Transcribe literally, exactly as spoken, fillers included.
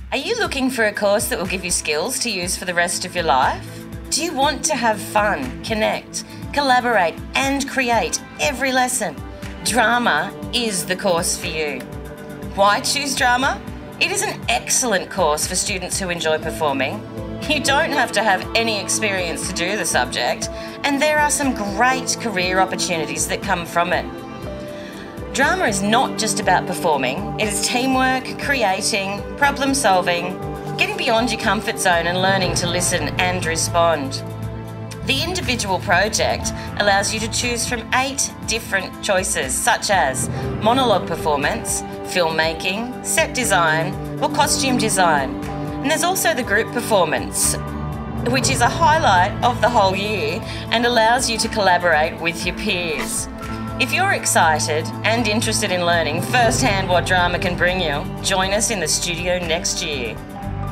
Are you looking for a course that will give you skills to use for the rest of your life? Do you want to have fun, connect, collaborate and create every lesson? Drama is the course for you. Why choose drama? It is an excellent course for students who enjoy performing. You don't have to have any experience to do the subject, and there are some great career opportunities that come from it. Drama is not just about performing, it is teamwork, creating, problem solving, getting beyond your comfort zone and learning to listen and respond. The individual project allows you to choose from eight different choices, such as monologue performance, filmmaking, set design, or costume design. And there's also the group performance, which is a highlight of the whole year and allows you to collaborate with your peers. If you're excited and interested in learning firsthand what drama can bring you, join us in the studio next year.